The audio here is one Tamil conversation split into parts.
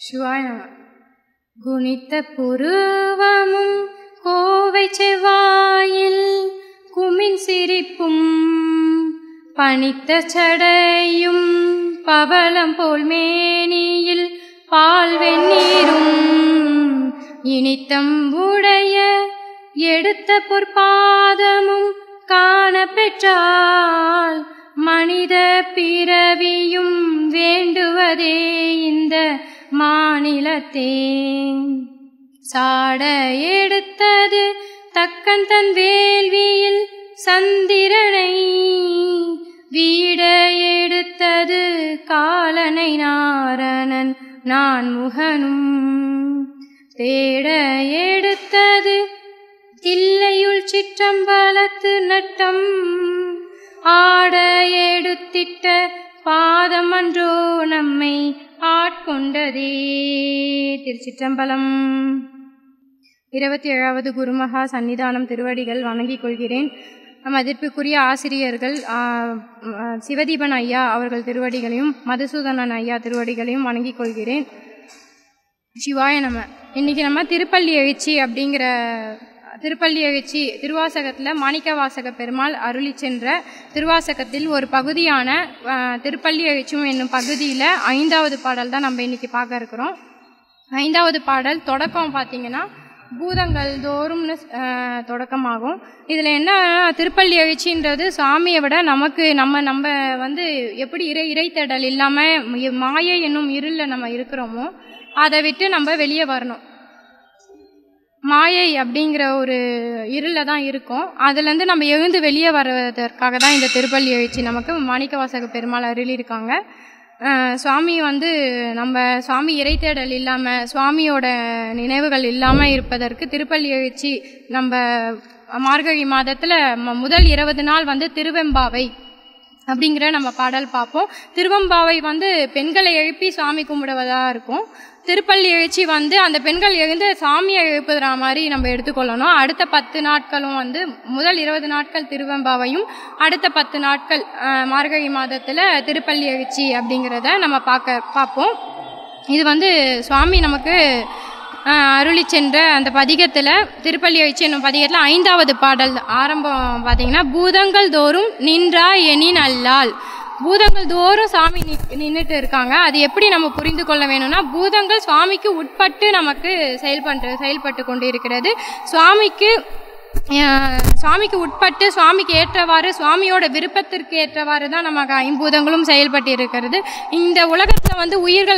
சிவாய குணித்த புருவமும் கோவை செவ்வாயில் குமின் சிரிப்பும் பனித்த சடையும் பவளம் போல் மேனியில் பால் வெந்நீரும் இனித்தம்புடைய எடுத்த பொற்பாதமும் காண பெற்றால் மனித பிறவியும் வேண்டுவதே இந்த மாநிலத்தே. சாட எடுத்தது தக்கன் தன் வேள்வியில் சந்திரனை, வீட எடுத்தது காலனை நாரணன் நான் முகனும், தேட எடுத்தது தில்லையுள் சிற்றம்பலத்து நட்டம், ஆட எடுத்திட்ட பாதமன்றோ நம்மை ஆட்கொண்டதே. திருச்சிற்றம்பலம். 27வது குருமகா சன்னிதானம் திருவடிகள் வணங்கிக் கொள்கிறேன். மதிப்பிற்குரிய ஆசிரியர்கள் சிவதீபன் ஐயா அவர்கள் திருவடிகளையும் மதுசூதனன் ஐயா திருவடிகளையும் வணங்கிக் கொள்கிறேன். சிவாய நம. இன்னைக்கு நம்ம திருப்பள்ளி எழுச்சி அப்படிங்கிற திருப்பள்ளி எழுச்சி திருவாசகத்தில் மாணிக்கவாசக பெருமாள் அருளி சென்ற திருவாசகத்தில் ஒரு பகுதியான திருப்பள்ளி எழுச்சும் என்னும் பகுதியில் 5வது பாடல் தான் நம்ம இன்னைக்கு பார்க்க இருக்கிறோம். 5வது பாடல் தொடக்கம் பார்த்தீங்கன்னா பூதங்கள் தோறும்னு தொடக்கமாகும். இதில் என்ன திருப்பள்ளி எழுச்சின்றது சாமியை விட நமக்கு நம்ம வந்து எப்படி இறைத்தடல் இல்லாமல் மாயை என்னும் இருளில் நம்ம இருக்கிறோமோ அதை விட்டு நம்ம வெளியே வரணும். மாயை அப்படிங்கிற ஒரு இருளில் தான் இருக்கும். அதுலேருந்து நம்ம எழுந்து வெளியே வர்றதற்காக தான் இந்த திருப்பள்ளி எழுச்சி நமக்கு மாணிக்கவாசக பெருமாள் அருளியிருக்காங்க. சுவாமி வந்து நம்ம சுவாமி இறைத்தேடல் இல்லாமல் சுவாமியோட நினைவுகள் இல்லாமல் இருப்பதற்கு திருப்பள்ளி எழுச்சி நம்ம மார்கழி மாதத்தில் முதல் 20 நாள் வந்து திருவெம்பாவை அப்படிங்கிற நம்ம பாடல் பார்ப்போம். திருவெம்பாவை வந்து பெண்களை எழுப்பி சாமி கும்பிடுவதாக இருக்கும். திருப்பள்ளி எழுச்சி வந்து அந்த பெண்கள் எழுந்து சாமியை எழுப்புகிற மாதிரி நம்ம எடுத்துக்கொள்ளணும். அடுத்த 10 நாட்களும் வந்து முதல் 20 நாட்கள் திருவெம்பாவையும் அடுத்த 10 நாட்கள் மார்கழி மாதத்தில் திருப்பள்ளி எழுச்சி அப்படிங்கிறத நம்ம பார்ப்போம். இது வந்து சுவாமி நமக்கு அருளி சென்ற அந்த பதிகத்தில் திருப்பள்ளி எழுச்சி என்னும் பதிகத்தில் 5வது பாடல் ஆரம்பம் பார்த்தீங்கன்னா பூதங்கள் தோறும் நின்றா எனின் அல்லால். பூதங்கள் தோறும் சாமி நின்றுட்டு இருக்காங்க. அது எப்படி நம்ம புரிந்து கொள்ள வேணும்னா பூதங்கள் சுவாமிக்கு உட்பட்டு நமக்கு செயல்பட்டு கொண்டு இருக்கிறது. சுவாமிக்கு உட்பட்டு சுவாமிக்கு ஏற்றவாறு சுவாமியோட விருப்பத்திற்கு ஏற்றவாறு தான் நமக்கு 5 பூதங்களும் செயல்பட்டு இருக்கிறது. இந்த உலகத்தில் வந்து உயிர்கள்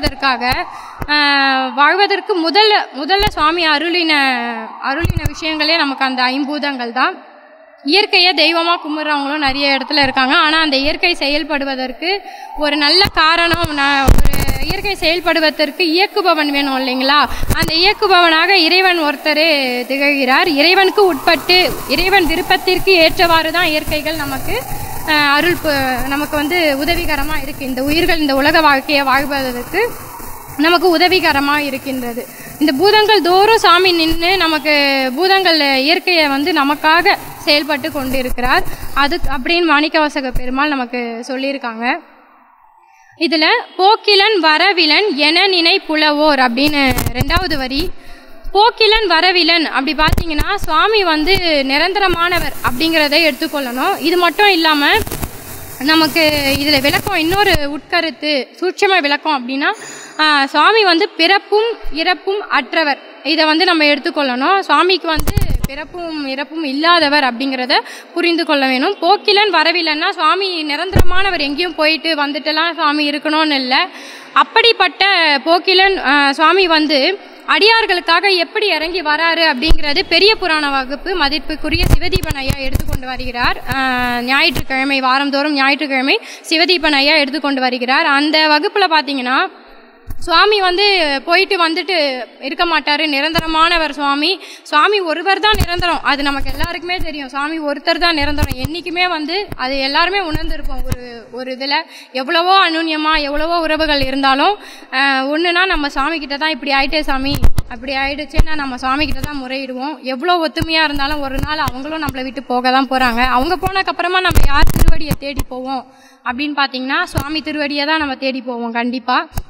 வாழ்வதற்கு முதல்ல சுவாமி அருளின விஷயங்களே நமக்கு அந்த 5 பூதங்கள் தான். இயற்கையை தெய்வமாக கும்பிட்றவங்களும் நிறைய இடத்துல இருக்காங்க. ஆனால் அந்த இயற்கை செயல்படுவதற்கு ஒரு நல்ல காரணம், ஒரு இயற்கை செயல்படுவதற்கு இயக்குபவன் வேணும் இல்லைங்களா? அந்த இயக்குபவனாக இறைவன் ஒருத்தரே திகழ்கிறார். இறைவனுக்கு உட்பட்டு இறைவன் விருப்பத்திற்கு ஏற்றவாறு தான் இயற்கைகள் நமக்கு வந்து உதவிகரமாக இருக்குது. இந்த உயிர்கள் இந்த உலக வாழ்க்கையை வாழ்வதற்கு நமக்கு உதவிகரமாக இருக்கின்றது. இந்த பூதங்கள் தோறும் சாமி நின்று நமக்கு பூதங்கள் இயற்கையை வந்து நமக்காக செயல்பட்டு கொண்டு இருக்கிறார். அது அப்படின்னு மாணிக்கவாசக பெருமாள் நமக்கு சொல்லியிருக்காங்க. இதில் போக்கிலன் வரவிலன் என நினை புலவோர் அப்படின்னு 2வது வரி. போக்கிலன் வரவிலன் அப்படி பார்த்தீங்கன்னா சுவாமி வந்து நிரந்தரமானவர் அப்படிங்கிறத எடுத்துக்கொள்ளணும். இது மட்டும் இல்லாமல் நமக்கு இதில் விளக்கம் இன்னொரு உட்கருத்து சூட்சம விளக்கம் அப்படின்னா சுவாமி வந்து பிறப்பும் இறப்பும் அற்றவர். இதை வந்து நம்ம எடுத்துக்கொள்ளணும். சுவாமிக்கு வந்து பிறப்பும் இறப்பும் இல்லாதவர் அப்படிங்கிறத புரிந்து கொள்ள வேணும். போக்கிலன் வரவில்லைன்னா சுவாமி நிரந்தரமானவர், எங்கேயும் போயிட்டு வந்துட்டுலாம் சுவாமி இருக்கணும்னு இல்லை. அப்படிப்பட்ட போக்கிலன் சுவாமி வந்து அடியார்களுக்காக எப்படி இறங்கி வராரு அப்படிங்கிறது பெரிய புராண வகுப்பு மதிப்புக்குரிய சிவதீபன் ஐயா எடுத்துக்கொண்டு வருகிறார். ஞாயிற்றுக்கிழமை வாரந்தோறும் ஞாயிற்றுக்கிழமை சிவதீபன் ஐயா எடுத்துக்கொண்டு வருகிறார். அந்த வகுப்பில் பார்த்தீங்கன்னா சுவாமி வந்து போயிட்டு வந்துட்டு இருக்க மாட்டார், நிரந்தரமானவர் சுவாமி ஒருவர் தான் நிரந்தரம். அது நமக்கு எல்லாருக்குமே தெரியும். சுவாமி ஒருத்தர் தான் நிரந்தரம். என்றைக்குமே வந்து அது எல்லாருமே உணர்ந்திருப்போம். ஒரு இதில் எவ்வளவோ அனுன்யமாக எவ்வளவோ உறவுகள் இருந்தாலும் ஒன்றுனா நம்ம சாமிக்கிட்ட தான் இப்படி ஆயிட்டே சாமி அப்படி ஆயிடுச்சுன்னா நம்ம சாமிக்கிட்ட தான் முறையிடுவோம். எவ்வளோ ஒத்துமையாக இருந்தாலும் ஒரு நாள் அவங்களும் நம்மளை விட்டு போக தான் போகிறாங்க. அவங்க போனதுக்கப்புறமா நம்ம யார் திருவடியை தேடி போவோம் அப்படின்னு பார்த்தீங்கன்னா சுவாமி திருவடியை தான் நம்ம தேடி போவோம் கண்டிப்பாக.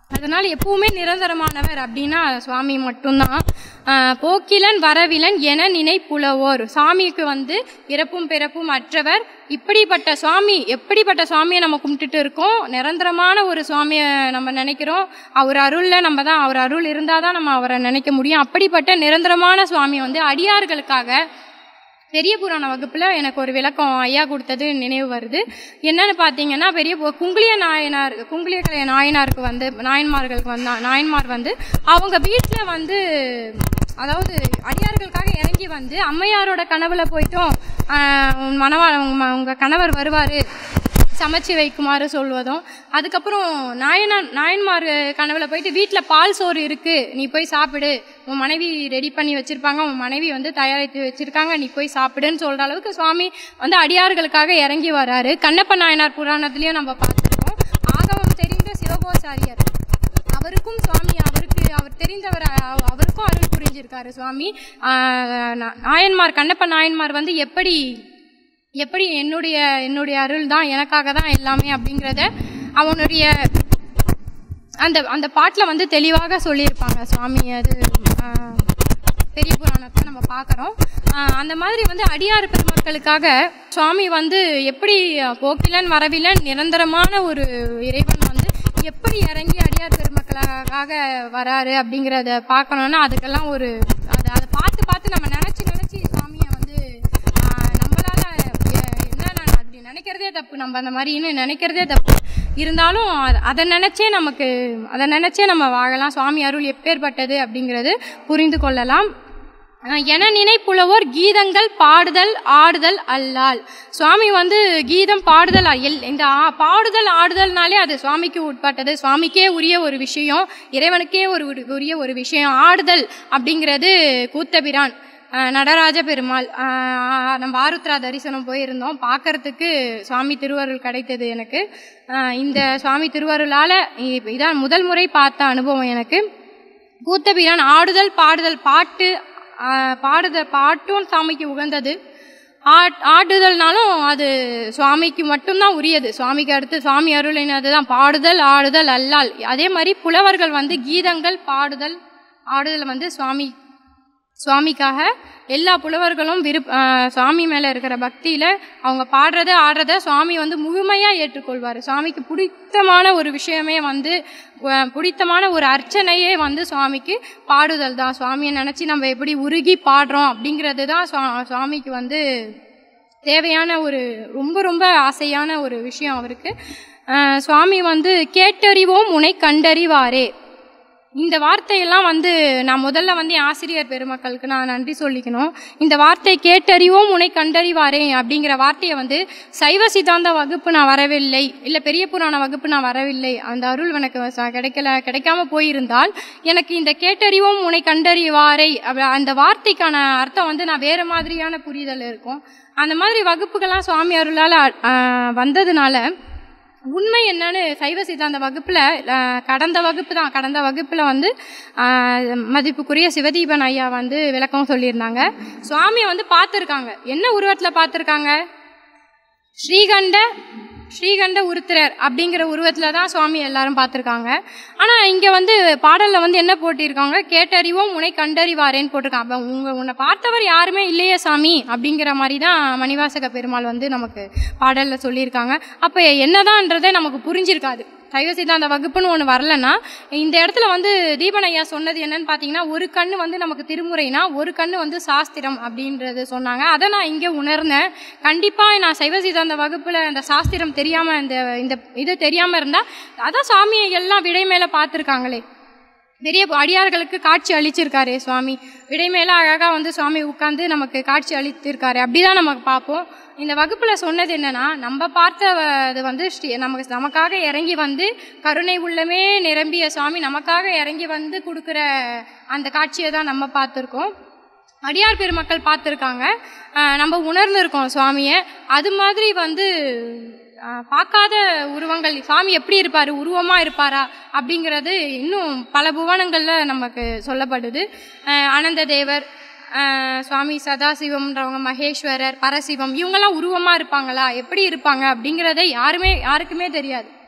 அதனால் எப்பவுமே நிரந்தரமானவர் அப்படின்னா சுவாமி மட்டும்தான். போக்கிலன் வரவிலன் என நினைப்புலவோர். சாமிக்கு வந்து இறப்பும் பிறப்பும் அற்றவர். இப்படிப்பட்ட சுவாமி, எப்படிப்பட்ட சுவாமியை நம்ம கும்பிட்டுட்டு இருக்கோம்? நிரந்தரமான ஒரு சுவாமியை நம்ம நினைக்கிறோம். அவர் அருளில் நம்ம தான், அவர் அருள் இருந்தால் தான் நம்ம அவரை நினைக்க முடியும். அப்படிப்பட்ட நிரந்தரமான சுவாமி வந்து அடியார்களுக்காக பெரிய புராண வகுப்பில் எனக்கு ஒரு விளக்கம் ஐயா கொடுத்தது நினைவு வருது. என்னன்னு பார்த்தீங்கன்னா, குங்குளிய நாயனாருக்கு வந்து நாயன்மார் வந்து அவங்க வீட்டில் வந்து, அதாவது அடியார்களுக்காக இறங்கி வந்து அம்மையாரோட கனவுல போயிட்டும் உங்கள் கணவர் வருவார் சமைச்சு வைக்குமாறு சொல்வதும், அதுக்கப்புறம் நாயன்மார் கனவுல போயிட்டு வீட்டில் பால் சோறு இருக்குது, நீ போய் சாப்பிடு, உன் மனைவி ரெடி பண்ணி வச்சுருப்பாங்க, உன் மனைவி வந்து தயாரித்து வச்சுருக்காங்க, நீ போய் சாப்பிடுன்னு சொல்கிற அளவுக்கு சுவாமி வந்து அடியார்களுக்காக இறங்கி வராரு. கண்ணப்ப நாயனார் புராணத்துலேயும் நம்ம பார்த்துருக்கோம். ஆகமம் தெரிந்த சிவகோசாரியர் அவருக்கும் சுவாமி, அவர் தெரிந்தவர், அவருக்கும் அருள் புரிஞ்சிருக்காரு சுவாமி. கண்ணப்ப நாயன்மார் வந்து எப்படி என்னுடைய அருள் தான், எனக்காக தான் எல்லாமே அப்படிங்கிறத அவனுடைய அந்த பாட்டில் வந்து தெளிவாக சொல்லியிருப்பாங்க சுவாமி. அது பெரிய புராணத்தை நம்ம பார்க்குறோம். அந்த மாதிரி வந்து அடியார் பெருமக்களுக்காக சுவாமி வந்து எப்படி போக்கிலன் வரவிலன் நிரந்தரமான ஒரு இறைவன் வந்து எப்படி இறங்கி அடியார் பெருமக்களுக்காக வராரு அப்படிங்கிறத பார்க்கணுன்னா அதுக்கெல்லாம் அதை பார்த்து நம்ம நினச்சி சுவாமியை வந்து நினைக்கிறதே தப்பு. நம்ம அந்த மாதிரி இன்னும் நினைக்கிறதே தப்பு. இருந்தாலும் அதை நினச்சே நம்ம வாழலாம். சுவாமி அருள் எப்பேற்பட்டது அப்படிங்கிறது புரிந்து கொள்ளலாம். என நினைப்புலவோர் கீதங்கள் பாடுதல் ஆடுதல் அல்லால். சுவாமி வந்து கீதம் பாடுதல், இந்த பாடுதல் ஆடுதல்னாலே அது சுவாமிக்கு உட்பட்டது, சுவாமிக்கே உரிய ஒரு விஷயம், இறைவனுக்கே உரிய ஒரு விஷயம். ஆடுதல் அப்படிங்கிறது கூத்தபிரான் நடராஜ பெருமாள். நம்ம ஆருத்ரா தரிசனம் போயிருந்தோம், பார்க்கறதுக்கு சுவாமி திருவருள் கிடைத்தது எனக்கு. இந்த சுவாமி திருவருளால் இதான் முதல் முறை பார்த்த அனுபவம் எனக்கு. கூத்தபிரான் ஆடுதல் பாடுதல், பாட்டும் சாமிக்கு உகந்தது, ஆடுதல்னாலும் அது சுவாமிக்கு மட்டும்தான் உரியது. சுவாமிக்கு அடுத்து சுவாமி அருளினது தான் பாடுதல் ஆடுதல் அல்லால். அதே மாதிரி புலவர்கள் வந்து கீதங்கள் பாடுதல் ஆடுதல் வந்து சுவாமிக்காக எல்லா புலவர்களும் சுவாமி மேலே இருக்கிற பக்தியில் அவங்க பாடுறத ஆடுறத சுவாமி வந்து முழுமையாக ஏற்றுக்கொள்வார். சுவாமிக்கு பிடித்தமான ஒரு விஷயமே வந்து, பிடித்தமான ஒரு அர்ச்சனையே வந்து சுவாமிக்கு பாடுதல் தான். சுவாமியை நினச்சி நம்ம எப்படி உருகி பாடுறோம் அப்படிங்கிறது தான் சுவாமிக்கு வந்து தேவையான ஒரு ரொம்ப ரொம்ப ஆசையான ஒரு விஷயம் அவருக்கு. சுவாமி வந்து கேட்டறிவோம் உன்னை கண்டறிவாரே, இந்த வார்த்தையெல்லாம் வந்து நான் முதல்ல வந்து ஆசிரியர் பெருமக்களுக்கு நான் நன்றி சொல்லிக்கணும். இந்த வார்த்தை கேட்டறிவோம் உன்னை கண்டறிவாரே அப்படிங்கிற வார்த்தையை வந்து சைவ சித்தாந்த வகுப்பு நான் வரவில்லை, இல்லை பெரிய புராண வகுப்பு நான் வரவில்லை, அந்த அருள் எனக்கு கிடைக்காம போயிருந்தால் எனக்கு இந்த கேட்டறிவோம் உன்னை கண்டறிவாரே அந்த வார்த்தைக்கான அர்த்தம் வந்து நான் வேறு மாதிரியான புரிதல் இருக்கும். அந்த மாதிரி வகுப்புகள்லாம் சுவாமி அருளால் வந்ததுனால உண்மை என்னன்னு சைவ சித்தாந்த வகுப்பில் கடந்த வகுப்பில் வந்து மதிப்புக்குரிய சிவதீபன் ஐயா வந்து விளக்கம் சொல்லியிருந்தாங்க. சுவாமியை வந்து பார்த்துருக்காங்க. என்ன உருவத்தில் பார்த்துருக்காங்க? ஸ்ரீகண்ட உருத்திரர் அப்படிங்கிற உருவத்தில் தான் சுவாமி எல்லாரும் பார்த்துருக்காங்க. ஆனால் இங்கே வந்து பாடலில் வந்து என்ன போட்டிருக்காங்க? கேட்டறிவோம் உன்னை கண்டறிவாரேன்னு போட்டிருக்காங்க. அப்போ உன்னை பார்த்தவர் யாருமே இல்லையே சாமி அப்படிங்கிற மாதிரி தான் மணிவாசக பெருமாள் வந்து நமக்கு பாடலில் சொல்லியிருக்காங்க. அப்போ என்னதான்றதே நமக்கு புரிஞ்சிருக்காது. சைவ சித்தாந்த வகுப்புன்னு ஒன்று வரலன்னா இந்த இடத்துல வந்து தீபன் ஐயா சொன்னது என்னன்னு பார்த்தீங்கன்னா, ஒரு கண்ணு வந்து நமக்கு திருமுறைனா ஒரு கண்ணு வந்து சாஸ்திரம் அப்படின்றது சொன்னாங்க. அதை நான் இங்கே உணர்ந்தேன். கண்டிப்பாக நான் சைவ சித்தாந்த வகுப்பில் இந்த சாஸ்திரம் தெரியாமல் இந்த இது தெரியாமல் இருந்தால் அதான் சாமியை எல்லாம் விடை மேலே பார்த்துருக்காங்களே, பெரிய அடியார்களுக்கு காட்சி அளிச்சிருக்காரு சுவாமி. விடை மேலே அழகாக வந்து சுவாமி உட்காந்து நமக்கு காட்சி அளித்திருக்காரு. அப்படிதான் நமக்கு பார்ப்போம். இந்த வகுப்பில் சொன்னது என்னென்னா, நம்ம பார்த்தது வந்து நமக்காக இறங்கி வந்து கருணை உள்ளமே நிரம்பிய சுவாமி நமக்காக இறங்கி வந்து கொடுக்குற அந்த காட்சியை தான் நம்ம பார்த்துருக்கோம். அடியார் பெருமக்கள் பார்த்துருக்காங்க, நம்ம உணர்ந்துருக்கோம் சுவாமியை. அது மாதிரி வந்து பார்க்காத உருவங்கள் சுவாமி எப்படி இருப்பார், உருவமாக இருப்பாரா அப்படிங்கிறது இன்னும் பல புவனங்களில் நமக்கு சொல்லப்படுது. ஆனந்த தேவர், சுவாமி சதாசிவம்ன்றவங்க, மகேஸ்வரர், பரசிவம், இவங்கெல்லாம் உருவமாக இருப்பாங்களா, எப்படி இருப்பாங்க அப்படிங்கிறத யாருக்குமே தெரியாது.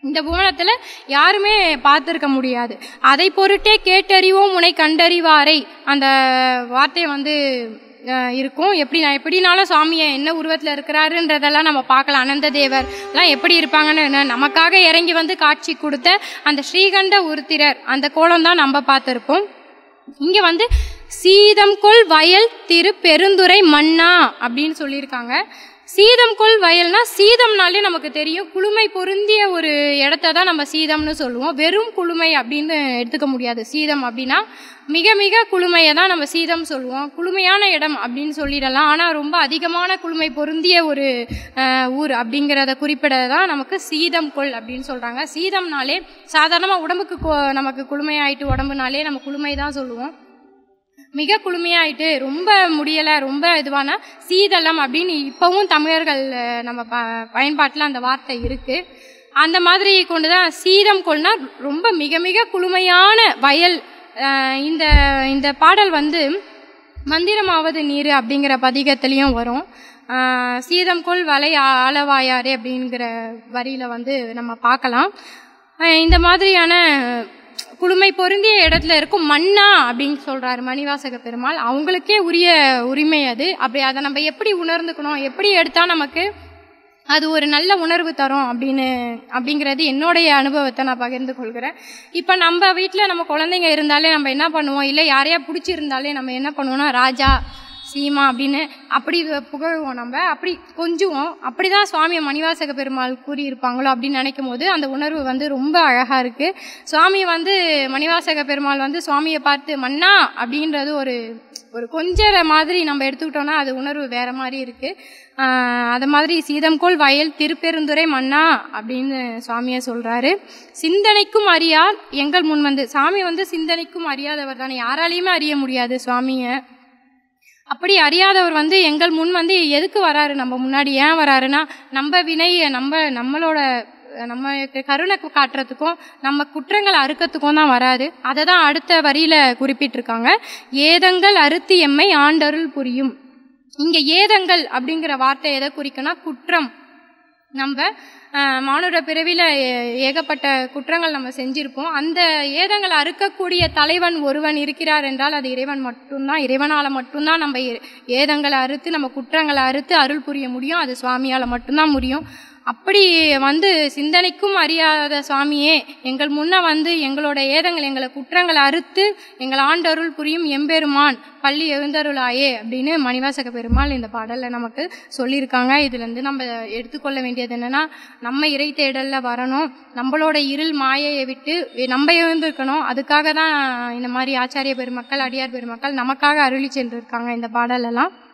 இந்த புவனத்தில் யாருமே பார்த்துருக்க முடியாது. அதை பொருட்டே கேட்டறிவோம் உன்னை கண்டறிவாரை அந்த வார்த்தை வந்து இருக்கும். எப்படினாலும் சுவாமியை என்ன உருவத்தில் இருக்கிறாருன்றதெல்லாம் நம்ம பார்க்கலாம். அனந்த தேவர் எல்லாம் எப்படி இருப்பாங்கன்னு நமக்காக இறங்கி வந்து காட்சி கொடுத்த அந்த ஸ்ரீகண்ட உருத்திரர் அந்த கோலம் தான் நம்ம பார்த்துருப்போம். இங்கே வந்து சீதம் கொள் வயல் திரு பெருந்துறை மன்னா அப்படின்னு சொல்லியிருக்காங்க. சீதம் கொள் வயல்னா சீதம்னாலே நமக்கு தெரியும், குளுமை பொருந்திய ஒரு இடத்த தான் நம்ம சீதம்னு சொல்லுவோம். வெறும் குளுமை அப்படின்னு எடுத்துக்க முடியாது. சீதம் அப்படின்னா மிக மிக குளுமையை தான் நம்ம சீதம் சொல்லுவோம். குளுமையான இடம் அப்படின்னு சொல்லிடலாம். ஆனால் ரொம்ப அதிகமான குளுமை பொருந்திய ஒரு ஊர் அப்படிங்கிறத குறிப்பிட தான் நமக்கு சீதம் கொள் அப்படின்னு சொல்கிறாங்க. சீதம்னாலே சாதாரணமாக உடம்புக்கு நமக்கு குளுமையாயிட்டு உடம்புனாலே நம்ம குளுமை தான் சொல்லுவோம். மிக குளுமையாயிட்டு ரொம்ப முடியலை ரொம்ப இதுவான சீதளம் அப்படின்னு இப்போவும் தமிழர்கள் நம்ம பயன்பாட்டில் அந்த வார்த்தை இருக்குது. அந்த மாதிரி கொண்டு தான் சீதம் கொள்னா ரொம்ப மிக மிக குளுமையான வயல். இந்த பாடல் வந்து மந்திரமாவது நீர் அப்படிங்கிற பதிகத்துலேயும் வரும். சீதம் கொள் வலை ஆளவாயாரே அப்படிங்கிற வரியில் வந்து நம்ம பார்க்கலாம். இந்த மாதிரியான குளுமை பொருந்திய இடத்துல இருக்கும் மன்னா அப்படின்னு சொல்கிறாரு மணிவாசக பெருமாள். அவங்களுக்கே உரிய உரிமை அது. அப்படி அதை நம்ம எப்படி உணர்ந்துக்கணும், எப்படி எடுத்தால் நமக்கு அது ஒரு நல்ல உணர்வு தரும் அப்படிங்கிறது என்னுடைய அனுபவத்தை நான் பகிர்ந்து கொள்கிறேன். இப்போ நம்ம வீட்டில் நம்ம குழந்தைங்க இருந்தாலே நம்ம என்ன பண்ணுவோம், இல்லை யாரையா பிடிச்சிருந்தாலே நம்ம என்ன பண்ணுவோம்னா ராஜா சீமா அப்படின்னு அப்படி புகழ்வோம், நம்ம அப்படி கொஞ்சுவோம். அப்படி தான் சுவாமி மணிவாசக பெருமாள் கூறியிருப்பாங்களோ அப்படின்னு நினைக்கும் போது அந்த உணர்வு வந்து ரொம்ப அழகாக இருக்குது. சுவாமி வந்து மணிவாசக பெருமாள் வந்து சுவாமியை பார்த்து மன்னா அப்படின்றது ஒரு கொஞ்சற மாதிரி நம்ம எடுத்துக்கிட்டோன்னா அது உணர்வு வேறு மாதிரி இருக்குது. அது மாதிரி சீதம்கோள் வயல் திருப்பெருந்துறை மன்னா அப்படின்னு சுவாமியை சொல்கிறாரு. சிந்தனைக்கும் அறியார் எங்கள் முன் வந்து சாமி வந்து சிந்தனைக்கும் அறியாதவர் தானே, யாராலையுமே அறிய முடியாது சுவாமியை. அப்படி அறியாதவர் வந்து எங்கள் முன் வந்து எதுக்கு வராரு, நம்ம முன்னாடி ஏன் வராருன்னா நம்ம வினையை நம்மளோட நம்ம கருணை காட்டுறதுக்கும் நம்ம குற்றங்களை அறுக்கிறதுக்கும் தான் வராது. அதை தான் அடுத்த வரியில் குறிப்பிட்டிருக்காங்க. ஏதங்கள் அறுத்து எம்மை ஆண்டருள் புரியும். இங்கே ஏதங்கள் அப்படிங்கிற வார்த்தை எதை குறிக்குன்னா குற்றம். நம்ம மானுட பிறவியில் ஏகப்பட்ட குற்றங்கள் நம்ம செஞ்சுருப்போம். அந்த ஏதங்களை அறுக்கக்கூடிய தலைவன் ஒருவன் இருக்கிறார் என்றால் அது இறைவன் மட்டும்தான். இறைவனால் மட்டும்தான் நம்ம ஏதங்களை அறுத்து நம்ம குற்றங்களை அறுத்து அருள் புரிய முடியும். அது சுவாமியால் மட்டும்தான் முடியும். அப்படி வந்து சிந்தனைக்கும் அறியாத சுவாமியே எங்கள் முன்ன வந்து எங்களோட ஏதங்கள் எங்களை குற்றங்களை அறுத்து எங்கள் ஆண்டருள் புரியும் எம்பெருமான் பள்ளி எழுந்தருளாயே அப்படின்னு மணிவாசக பெருமாள் இந்த பாடலில் நமக்கு சொல்லியிருக்காங்க. இதுலேருந்து நம்ம எடுத்துக்கொள்ள வேண்டியது என்னென்னா, நம்ம இறை தேடலில் வரணும், நம்மளோட இருள் மாயையை விட்டு நம்ம எழுந்திருக்கணும். அதுக்காக தான் இந்த மாதிரி ஆச்சாரிய பெருமக்கள் அடியார் பெருமக்கள் நமக்காக அருளி சென்றிருக்காங்க இந்த பாடலெல்லாம்.